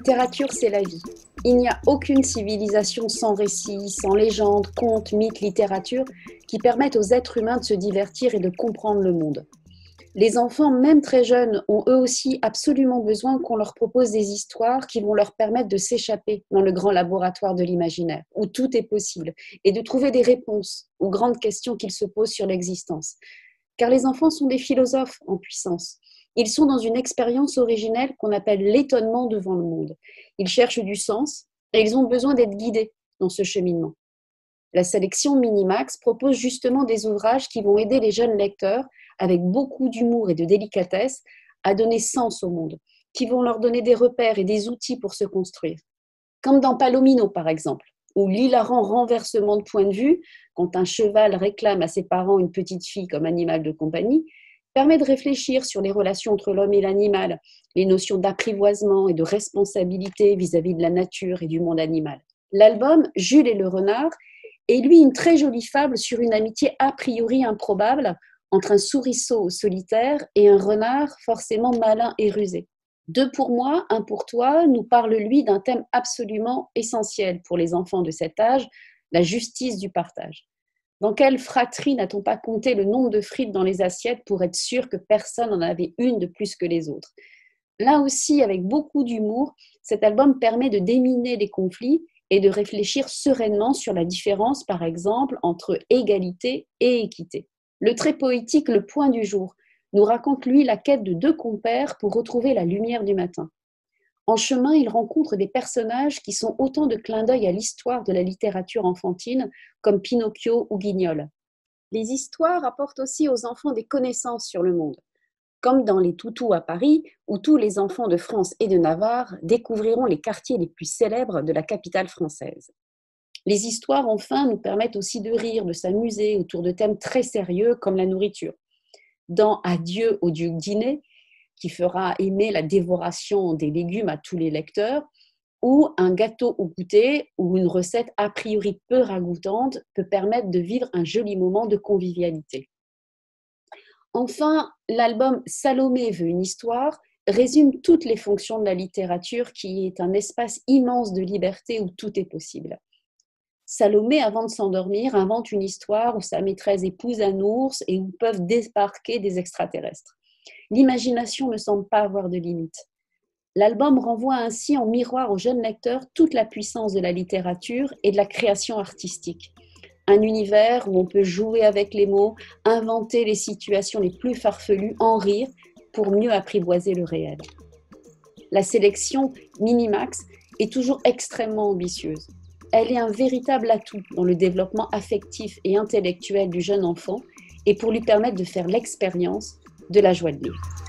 littérature, c'est la vie. Il n'y a aucune civilisation sans récits, sans légendes, contes, mythes, littérature qui permettent aux êtres humains de se divertir et de comprendre le monde. Les enfants, même très jeunes, ont eux aussi absolument besoin qu'on leur propose des histoires qui vont leur permettre de s'échapper dans le grand laboratoire de l'imaginaire, où tout est possible, et de trouver des réponses aux grandes questions qu'ils se posent sur l'existence. Car les enfants sont des philosophes en puissance. Ils sont dans une expérience originelle qu'on appelle l'étonnement devant le monde. Ils cherchent du sens et ils ont besoin d'être guidés dans ce cheminement. La sélection Minimax propose justement des ouvrages qui vont aider les jeunes lecteurs, avec beaucoup d'humour et de délicatesse, à donner sens au monde, qui vont leur donner des repères et des outils pour se construire. Comme dans Palomino, par exemple, où l'hilarant renversement de point de vue, quand un cheval réclame à ses parents une petite fille comme animal de compagnie, permet de réfléchir sur les relations entre l'homme et l'animal, les notions d'apprivoisement et de responsabilité vis-à-vis de la nature et du monde animal. L'album Jules et le renard est lui une très jolie fable sur une amitié a priori improbable entre un souriceau solitaire et un renard forcément malin et rusé. Deux pour moi, un pour toi nous parle lui d'un thème absolument essentiel pour les enfants de cet âge, la justice du partage. Dans quelle fratrie n'a-t-on pas compté le nombre de frites dans les assiettes pour être sûr que personne n'en avait une de plus que les autres? Là aussi, avec beaucoup d'humour, cet album permet de déminer les conflits et de réfléchir sereinement sur la différence, par exemple, entre égalité et équité. Le très poétique Le Point du jour nous raconte, lui, la quête de deux compères pour retrouver la lumière du matin. En chemin, il rencontre des personnages qui sont autant de clins d'œil à l'histoire de la littérature enfantine, comme Pinocchio ou Guignol. Les histoires apportent aussi aux enfants des connaissances sur le monde, comme dans Les Toutous à Paris, où tous les enfants de France et de Navarre découvriront les quartiers les plus célèbres de la capitale française. Les histoires, enfin, nous permettent aussi de rire, de s'amuser autour de thèmes très sérieux comme la nourriture. Dans Adieu au duc dîner, qui fera aimer la dévoration des légumes à tous les lecteurs, ou un gâteau au goûter ou une recette a priori peu ragoûtante peut permettre de vivre un joli moment de convivialité. Enfin, l'album Salomé veut une histoire résume toutes les fonctions de la littérature qui est un espace immense de liberté où tout est possible. Salomé, avant de s'endormir, invente une histoire où sa maîtresse épouse un ours et où peuvent débarquer des extraterrestres. L'imagination ne semble pas avoir de limite. L'album renvoie ainsi en miroir aux jeunes lecteurs toute la puissance de la littérature et de la création artistique. Un univers où on peut jouer avec les mots, inventer les situations les plus farfelues, en rire, pour mieux apprivoiser le réel. La sélection Minimax est toujours extrêmement ambitieuse. Elle est un véritable atout dans le développement affectif et intellectuel du jeune enfant et pour lui permettre de faire l'expérience de la joie de vivre.